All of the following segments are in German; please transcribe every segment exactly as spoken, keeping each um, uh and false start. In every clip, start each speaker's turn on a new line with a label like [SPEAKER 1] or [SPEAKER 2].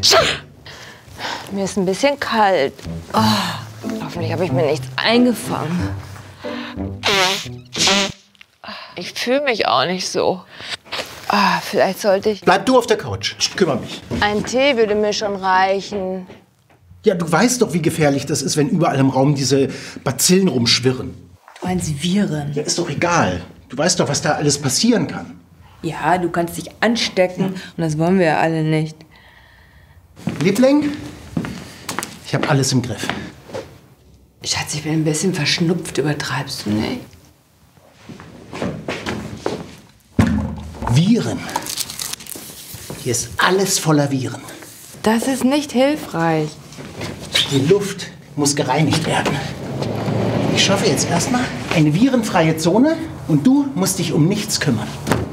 [SPEAKER 1] Mir ist ein bisschen kalt. Oh, hoffentlich habe ich mir nichts eingefangen. Ich fühle mich auch nicht so. Oh, vielleicht sollte ich...
[SPEAKER 2] Bleib du auf der Couch. Ich kümmere mich.
[SPEAKER 1] Ein Tee würde mir schon reichen.
[SPEAKER 2] Ja, du weißt doch, wie gefährlich das ist, wenn überall im Raum diese Bazillen rumschwirren.
[SPEAKER 3] Du meinst Viren?
[SPEAKER 2] Ja, ist doch egal. Du weißt doch, was da alles passieren kann.
[SPEAKER 3] Ja, du kannst dich anstecken und das wollen wir ja alle nicht.
[SPEAKER 2] Liebling, ich habe alles im Griff.
[SPEAKER 3] Schatz, ich bin ein bisschen verschnupft, übertreibst du nicht?
[SPEAKER 2] Viren. Hier ist alles voller Viren.
[SPEAKER 3] Das ist nicht hilfreich.
[SPEAKER 2] Die Luft muss gereinigt werden. Ich schaffe jetzt erstmal eine virenfreie Zone und du musst dich um nichts kümmern.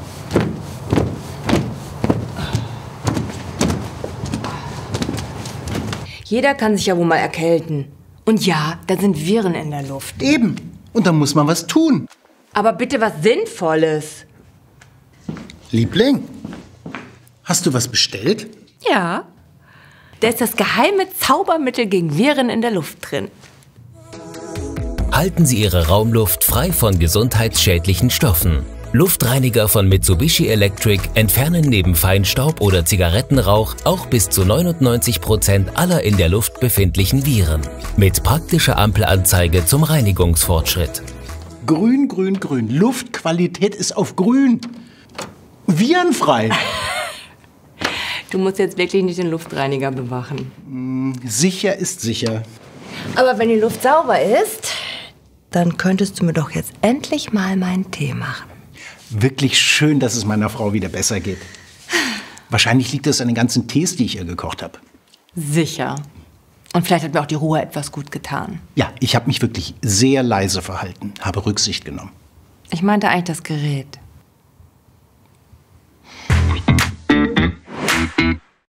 [SPEAKER 3] Jeder kann sich ja wohl mal erkälten. Und ja, da sind Viren in der Luft.
[SPEAKER 2] Eben. Und da muss man was tun.
[SPEAKER 3] Aber bitte was Sinnvolles.
[SPEAKER 2] Liebling, hast du was bestellt?
[SPEAKER 3] Ja. Da ist das geheime Zaubermittel gegen Viren in der Luft drin.
[SPEAKER 4] Halten Sie Ihre Raumluft frei von gesundheitsschädlichen Stoffen. Luftreiniger von Mitsubishi Electric entfernen neben Feinstaub oder Zigarettenrauch auch bis zu neunundneunzig Prozent aller in der Luft befindlichen Viren. Mit praktischer Ampelanzeige zum Reinigungsfortschritt.
[SPEAKER 2] Grün, grün, grün. Luftqualität ist auf grün. Virenfrei.
[SPEAKER 3] Du musst jetzt wirklich nicht den Luftreiniger bewachen.
[SPEAKER 2] Sicher ist sicher.
[SPEAKER 3] Aber wenn die Luft sauber ist, dann könntest du mir doch jetzt endlich mal meinen Tee machen.
[SPEAKER 2] Wirklich schön, dass es meiner Frau wieder besser geht. Wahrscheinlich liegt es an den ganzen Tees, die ich ihr gekocht habe.
[SPEAKER 3] Sicher. Und vielleicht hat mir auch die Ruhe etwas gut getan.
[SPEAKER 2] Ja, ich habe mich wirklich sehr leise verhalten, habe Rücksicht genommen.
[SPEAKER 3] Ich meinte eigentlich das Gerät.